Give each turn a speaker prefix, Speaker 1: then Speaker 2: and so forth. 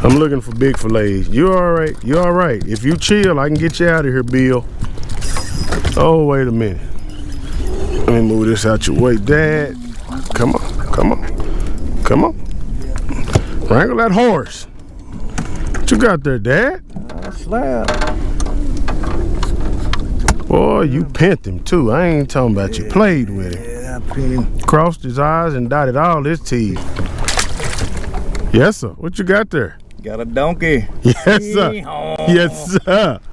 Speaker 1: I'm looking for big fillets. You all right? You all right? If you chill, I can get you out of here, Bill. Oh, wait a minute. Let me move this out your way, Dad. Come on, come on, come on. Wrangle that horse. What you got there, Dad?
Speaker 2: Slab.
Speaker 1: Boy, you pent him too. I ain't talking about you played with him.
Speaker 2: Yeah, I pent him.
Speaker 1: Crossed his eyes and dotted all his T's. Yes, sir. What you got there?
Speaker 2: Got a donkey.
Speaker 1: Yes, sir.
Speaker 2: Heehaw.
Speaker 1: Yes, sir.